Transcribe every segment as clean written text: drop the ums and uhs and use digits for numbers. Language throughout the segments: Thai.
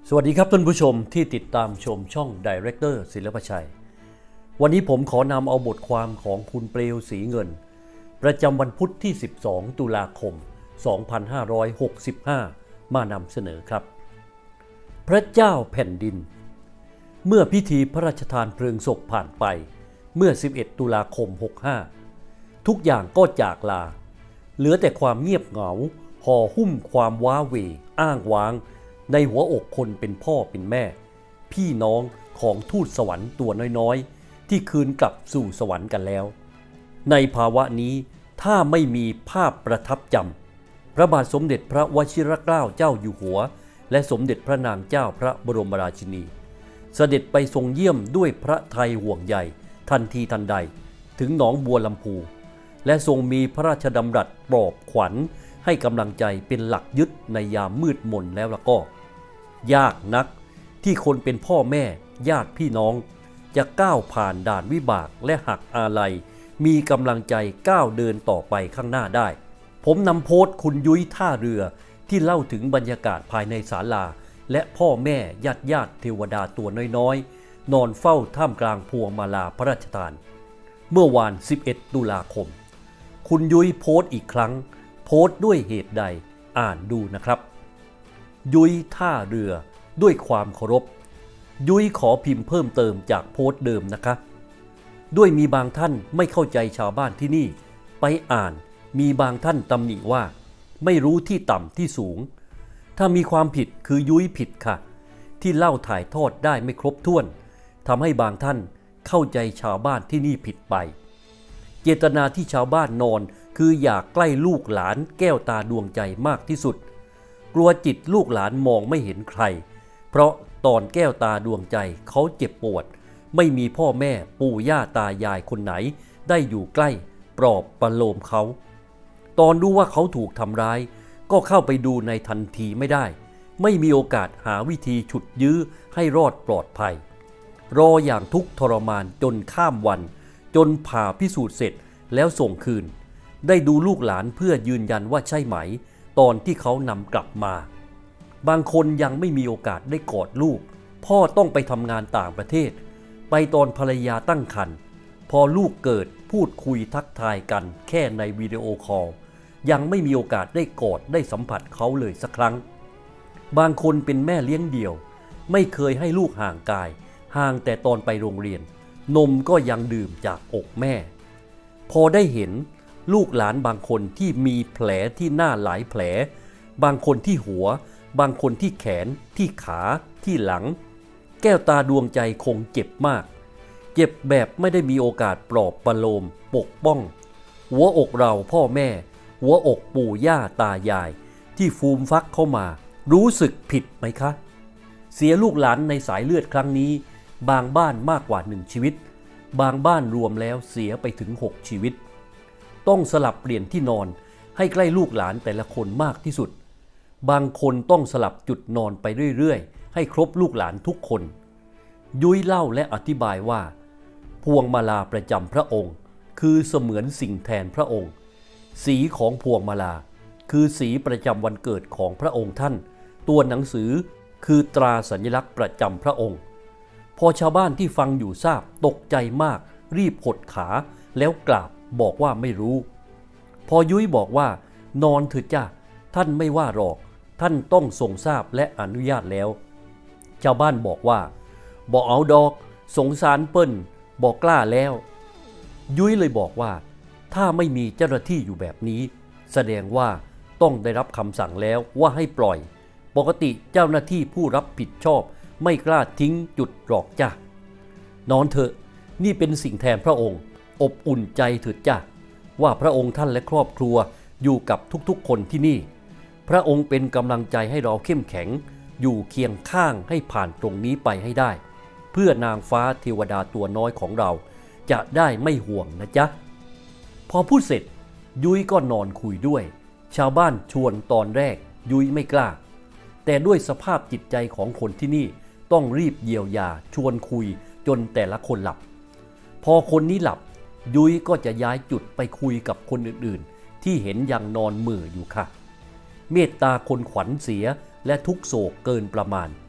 สวัสดีครับท่านผู้ชมที่ติดตามชมช่อง Director ศิลปชัยวันนี้ผมขอนำเอาบทความของคุณเปลวศรีเงินประจำวันพุธที่12ตุลาคม2565มานำเสนอครับพระเจ้าแผ่นดินเมื่อพิธีพระราชทานเพลิงศพผ่านไปเมื่อ11ตุลาคม65ทุกอย่างก็จากลาเหลือแต่ความเงียบเหงาห่อหุ้มความว้าเหวอ้างว้างในหัวอกคนเป็นพ่อเป็นแม่พี่น้องของทูตสวรรค์ตัวน้อยๆที่คืนกลับสู่สวรรค์กันแล้วในภาวะนี้ถ้าไม่มีภาพประทับจำพระบาทสมเด็จพระวชิรเกล้าเจ้าอยู่หัวและสมเด็จพระนางเจ้าพระบรมราชินีเสด็จไปทรงเยี่ยมด้วยพระทัยห่วงใยทันทีทันใดถึงหนองบัวลำพูและทรงมีพระราชดำรัสปลอบขวัญให้กำลังใจเป็นหลักยึดในยามมืดมนแล้วก็ยากนักที่คนเป็นพ่อแม่ญาติพี่น้องจะก้าวผ่านด่านวิบากและหักอาลัยมีกำลังใจก้าวเดินต่อไปข้างหน้าได้ผมนำโพสต์คุณยุ้ยท่าเรือที่เล่าถึงบรรยากาศภายในศาลาและพ่อแม่ญาติเทวดาตัวน้อยๆนอนเฝ้าท่ามกลางพวงมาลาพระราชทานเมื่อวาน11ตุลาคมคุณยุ้ยโพสต์อีกครั้งโพสต์ด้วยเหตุใดอ่านดูนะครับยุ้ยท่าเรือด้วยความเคารพยุ้ยขอพิมพ์เพิ่มเติมจากโพสต์เดิมนะคะด้วยมีบางท่านไม่เข้าใจชาวบ้านที่นี่ไปอ่านมีบางท่านตำหนิว่าไม่รู้ที่ต่ำที่สูงถ้ามีความผิดคือยุ้ยผิดค่ะที่เล่าถ่ายทอดได้ไม่ครบถ้วนทำให้บางท่านเข้าใจชาวบ้านที่นี่ผิดไปเจตนาที่ชาวบ้านนอนคืออยากใกล้ลูกหลานแก้วตาดวงใจมากที่สุดกลัวจิตลูกหลานมองไม่เห็นใครเพราะตอนแก้วตาดวงใจเขาเจ็บปวดไม่มีพ่อแม่ปู่ย่าตายายคนไหนได้อยู่ใกล้ปลอบประโลมเขาตอนรู้ว่าเขาถูกทำร้ายก็เข้าไปดูในทันทีไม่ได้ไม่มีโอกาสหาวิธีฉุดยื้อให้รอดปลอดภัยรออย่างทุกข์ทรมานจนข้ามวันจนผ่าพิสูจน์เสร็จแล้วส่งคืนได้ดูลูกหลานเพื่อยืนยันว่าใช่ไหมตอนที่เขานำกลับมาบางคนยังไม่มีโอกาสได้กอดลูกพ่อต้องไปทำงานต่างประเทศไปตอนภรรยาตั้งครรภ์พอลูกเกิดพูดคุยทักทายกันแค่ในวิดีโอคอลยังไม่มีโอกาสได้กอดได้สัมผัสเขาเลยสักครั้งบางคนเป็นแม่เลี้ยงเดี่ยวไม่เคยให้ลูกห่างกายห่างแต่ตอนไปโรงเรียนนมก็ยังดื่มจากอกแม่พอได้เห็นลูกหลานบางคนที่มีแผลที่หน้าหลายแผลบางคนที่หัวบางคนที่แขนที่ขาที่หลังแก้วตาดวงใจคงเจ็บมากเจ็บแบบไม่ได้มีโอกาสปลอบประโลมปกป้องหัวอกเราพ่อแม่หัวอกปู่ย่าตายายที่ฟูมฟักเข้ามารู้สึกผิดไหมคะเสียลูกหลานในสายเลือดครั้งนี้บางบ้านมากกว่า1ชีวิตบางบ้านรวมแล้วเสียไปถึง6ชีวิตต้องสลับเปลี่ยนที่นอนให้ใกล้ลูกหลานแต่ละคนมากที่สุดบางคนต้องสลับจุดนอนไปเรื่อยๆให้ครบลูกหลานทุกคนยุ้ยเล่าและอธิบายว่าพวงมาลาประจำพระองค์คือเสมือนสิ่งแทนพระองค์สีของพวงมาลาคือสีประจำวันเกิดของพระองค์ท่านตัวหนังสือคือตราสัญลักษณ์ประจำพระองค์พอชาวบ้านที่ฟังอยู่ทราบตกใจมากรีบหดขาแล้วกราบบอกว่าไม่รู้พอยุ้ยบอกว่านอนเถอะจ้ะท่านไม่ว่าหรอกท่านต้องทรงทราบและอนุญาตแล้วชาวบ้านบอกว่าบอกเอาดอกสงสารเปิ้นบอกกล้าแล้วยุ้ยเลยบอกว่าถ้าไม่มีเจ้าหน้าที่อยู่แบบนี้แสดงว่าต้องได้รับคำสั่งแล้วว่าให้ปล่อยปกติเจ้าหน้าที่ผู้รับผิดชอบไม่กล้าทิ้งจุดหรอกจ้ะนอนเถอะนี่เป็นสิ่งแทนพระองค์อบอุ่นใจเถิดจ้ะว่าพระองค์ท่านและครอบครัวอยู่กับทุกๆคนที่นี่พระองค์เป็นกำลังใจให้เราเข้มแข็งอยู่เคียงข้างให้ผ่านตรงนี้ไปให้ได้เพื่อนางฟ้าเทวดาตัวน้อยของเราจะได้ไม่ห่วงนะจ๊ะพอพูดเสร็จยุ้ยก็นอนคุยด้วยชาวบ้านชวนตอนแรกยุ้ยไม่กล้าแต่ด้วยสภาพจิตใจของคนที่นี่ต้องรีบเยียวยาชวนคุยจนแต่ละคนหลับพอคนนี้หลับยุ้ยก็จะย้ายจุดไปคุยกับคนอื่นๆที่เห็นยังนอนเหม่ออยู่ค่ะเมตตาคนขวัญเสียและทุกโศกเกินประมาณ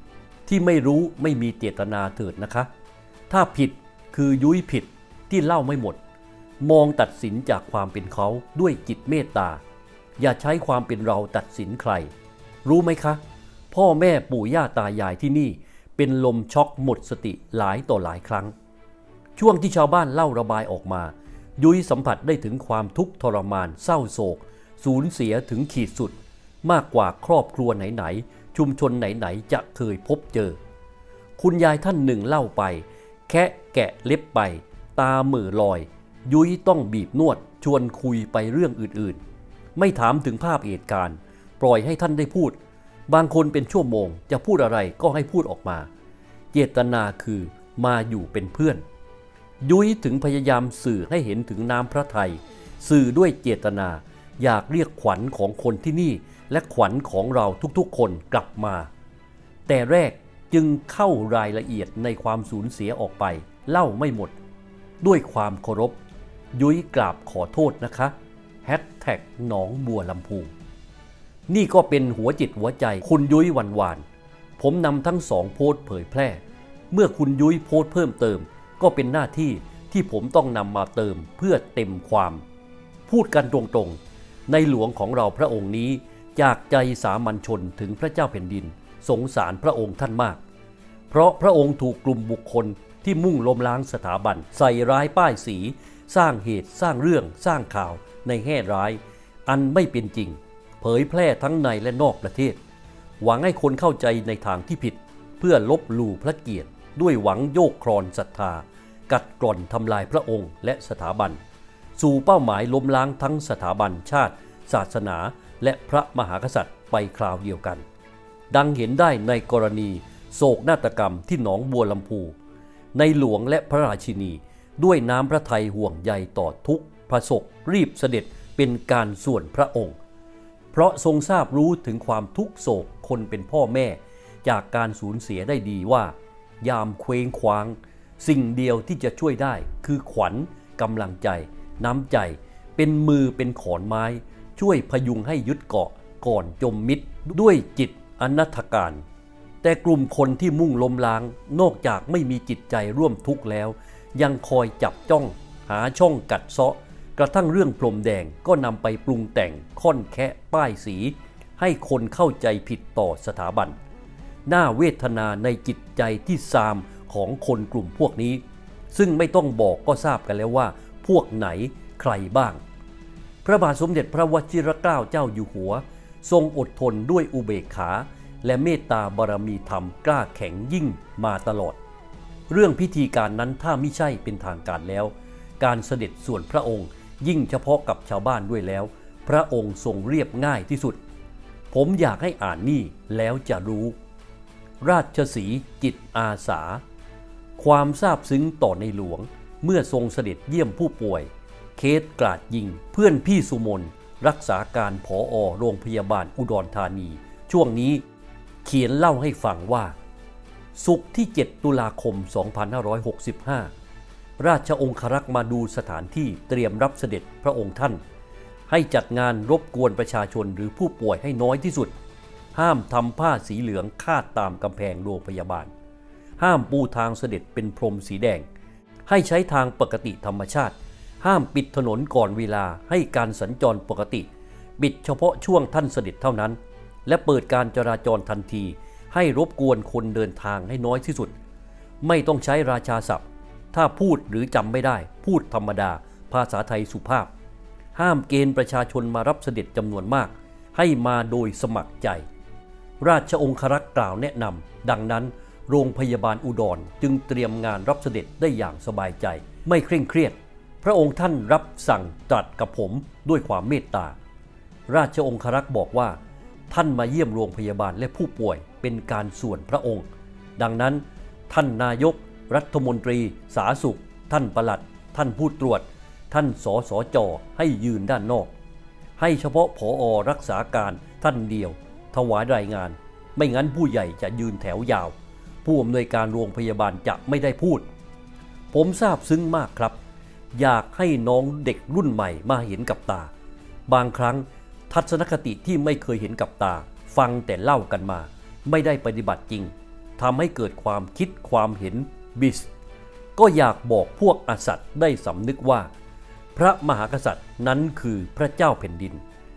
ที่ไม่รู้ไม่มีเจตนาเถิดนะคะถ้าผิดคือยุ้ยผิดที่เล่าไม่หมดมองตัดสินจากความเป็นเขาด้วยจิตเมตตาอย่าใช้ความเป็นเราตัดสินใครรู้ไหมคะพ่อแม่ปู่ย่าตายายที่นี่เป็นลมช็อกหมดสติหลายต่อหลายครั้งช่วงที่ชาวบ้านเล่าระบายออกมายุ้ยสัมผัสได้ถึงความทุกข์ทรมานเศร้าโศกสูญเสียถึงขีดสุดมากกว่าครอบครัวไหนๆชุมชนไหนๆจะเคยพบเจอคุณยายท่านหนึ่งเล่าไปแคะแกะเล็บไปตาเหม่อลอยยุ้ยต้องบีบนวดชวนคุยไปเรื่องอื่นๆไม่ถามถึงภาพเหตุการณ์ปล่อยให้ท่านได้พูดบางคนเป็นชั่วโมงจะพูดอะไรก็ให้พูดออกมาเจตนาคือมาอยู่เป็นเพื่อนยุ้ยถึงพยายามสื่อให้เห็นถึงน้ำพระทัยสื่อด้วยเจตนาอยากเรียกขวัญของคนที่นี่และขวัญของเราทุกๆคนกลับมาแต่แรกจึงเข้ารายละเอียดในความสูญเสียออกไปเล่าไม่หมดด้วยความเคารพยุ้ยกราบขอโทษนะคะหนองบัวลำพูนี่ก็เป็นหัวจิตหัวใจคุณยุ้ยหวานๆผมนำทั้งสองโพสต์เผยแพร่เมื่อคุณยุ้ยโพสต์เพิ่มเติมก็เป็นหน้าที่ที่ผมต้องนำมาเติมเพื่อเต็มความพูดกันตรงๆในหลวงของเราพระองค์นี้จากใจสามัญชนถึงพระเจ้าแผ่นดินสงสารพระองค์ท่านมากเพราะพระองค์ถูกกลุ่มบุคคลที่มุ่งล้มล้างสถาบันใส่ร้ายป้ายสีสร้างเหตุสร้างเรื่องสร้างข่าวในแง่ร้ายอันไม่เป็นจริงเผยแพร่ทั้งในและนอกประเทศหวังให้คนเข้าใจในทางที่ผิดเพื่อลบหลู่พระเกียรติด้วยหวังโยกครอนศรัทธากัดกร่อนทำลายพระองค์และสถาบันสู่เป้าหมายล้มล้างทั้งสถาบันชาติศาสนาและพระมหากษัตริย์ไปคราวเดียวกันดังเห็นได้ในกรณีโศกนาฏกรรมที่หนองบัวลำพูในหลวงและพระราชินีด้วยน้ำพระทัยห่วงใยต่อทุกพระสงฆ์รีบเสด็จเป็นการส่วนพระองค์เพราะทรงทราบรู้ถึงความทุกโศกคนเป็นพ่อแม่จากการสูญเสียได้ดีว่ายามเคว้งคว้างสิ่งเดียวที่จะช่วยได้คือขวัญกำลังใจน้ำใจเป็นมือเป็นขอนไม้ช่วยพยุงให้ยึดเกาะก่อนจมมิตรด้วยจิตอนัตถการแต่กลุ่มคนที่มุ่งล้มล้างนอกจากไม่มีจิตใจร่วมทุกข์แล้วยังคอยจับจ้องหาช่องกัดเซาะกระทั่งเรื่องพรมแดงก็นำไปปรุงแต่งค่อนแคะป้ายสีให้คนเข้าใจผิดต่อสถาบันน่าเวทนาในจิตใจที่ซามของคนกลุ่มพวกนี้ซึ่งไม่ต้องบอกก็ทราบกันแล้วว่าพวกไหนใครบ้างพระบาทสมเด็จพระวชิรเกล้าเจ้าอยู่หัวทรงอดทนด้วยอุเบกขาและเมตตาบารมีธรรมกล้าแข็งยิ่งมาตลอดเรื่องพิธีการนั้นถ้าไม่ใช่เป็นทางการแล้วการเสด็จส่วนพระองค์ยิ่งเฉพาะกับชาวบ้านด้วยแล้วพระองค์ทรงเรียบง่ายที่สุดผมอยากให้อ่านนี่แล้วจะรู้ราชสีห์จิตอาสาความซาบซึ้งต่อในหลวงเมื่อทรงเสด็จเยี่ยมผู้ป่วยเคสกราดยิงเพื่อนพี่สุมนรักษาการผอ.โรงพยาบาลอุดรธานีช่วงนี้เขียนเล่าให้ฟังว่าศุกร์ที่7 ตุลาคม 2565 ราชองครักษ์มาดูสถานที่เตรียมรับเสด็จพระองค์ท่านให้จัดงานรบกวนประชาชนหรือผู้ป่วยให้น้อยที่สุดห้ามทำผ้าสีเหลืองคาดตามกำแพงโรงพยาบาลห้ามปูทางเสด็จเป็นพรมสีแดงให้ใช้ทางปกติธรรมชาติห้ามปิดถนนก่อนเวลาให้การสัญจรปกติปิดเฉพาะช่วงท่านเสด็จเท่านั้นและเปิดการจราจรทันทีให้รบกวนคนเดินทางให้น้อยที่สุดไม่ต้องใช้ราชาศัพท์ถ้าพูดหรือจำไม่ได้พูดธรรมดาภาษาไทยสุภาพห้ามเกณฑ์ประชาชนมารับเสด็จจำนวนมากให้มาโดยสมัครใจราชองครักษ์กล่าวแนะนำดังนั้นโรงพยาบาลอุดรจึงเตรียมงานรับเสด็จได้อย่างสบายใจไม่เคร่งเครียดพระองค์ท่านรับสั่งตรัสกับผมด้วยความเมตตาราชองครักษ์บอกว่าท่านมาเยี่ยมโรงพยาบาลและผู้ป่วยเป็นการส่วนพระองค์ดังนั้นท่านนายกรัฐมนตรีสาธารณสุขท่านปลัดท่านผู้ตรวจท่านสสจ.ให้ยืนด้านนอกให้เฉพาะผอ.รักษาการท่านเดียวถวายรายงานไม่งั้นผู้ใหญ่จะยืนแถวยาวผู้อำนวยการโรงพยาบาลจะไม่ได้พูดผมซาบซึ้งมากครับอยากให้น้องเด็กรุ่นใหม่มาเห็นกับตาบางครั้งทัศนคติที่ไม่เคยเห็นกับตาฟังแต่เล่ากันมาไม่ได้ปฏิบัติจริงทำให้เกิดความคิดความเห็นบิสก็อยากบอกพวกอสัตย์ได้สำนึกว่าพระมหากษัตริย์นั้นคือพระเจ้าแผ่นดิน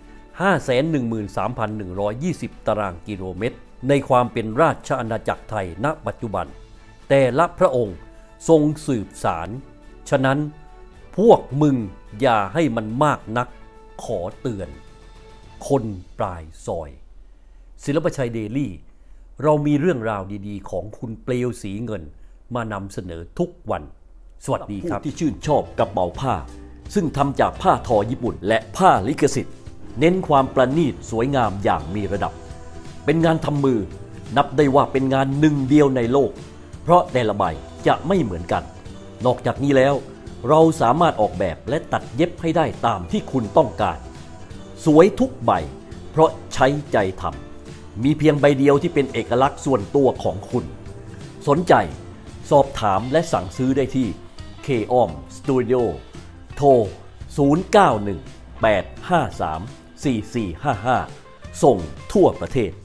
513,120 ตารางกิโลเมตรในความเป็นราชอาณาจักรไทยณปัจจุบันแต่ละพระองค์ทรงสืบสารฉะนั้นพวกมึงอย่าให้มันมากนักขอเตือนคนปลายซอยศิลปชัยเดลี่เรามีเรื่องราวดีๆของคุณเปลวสีเงินมานำเสนอทุกวันสวัสดีครับที่ชื่นชอบกระเป๋าผ้าซึ่งทำจากผ้าทอญี่ปุ่นและผ้าลิขสิทธิ์เน้นความประณีตสวยงามอย่างมีระดับเป็นงานทำมือนับได้ว่าเป็นงานหนึ่งเดียวในโลกเพราะแต่ละใบจะไม่เหมือนกันนอกจากนี้แล้วเราสามารถออกแบบและตัดเย็บให้ได้ตามที่คุณต้องการสวยทุกใบเพราะใช้ใจทำมีเพียงใบเดียวที่เป็นเอกลักษณ์ส่วนตัวของคุณสนใจสอบถามและสั่งซื้อได้ที่ K-OM Studio โทร 0918534455 ส่งทั่วประเทศ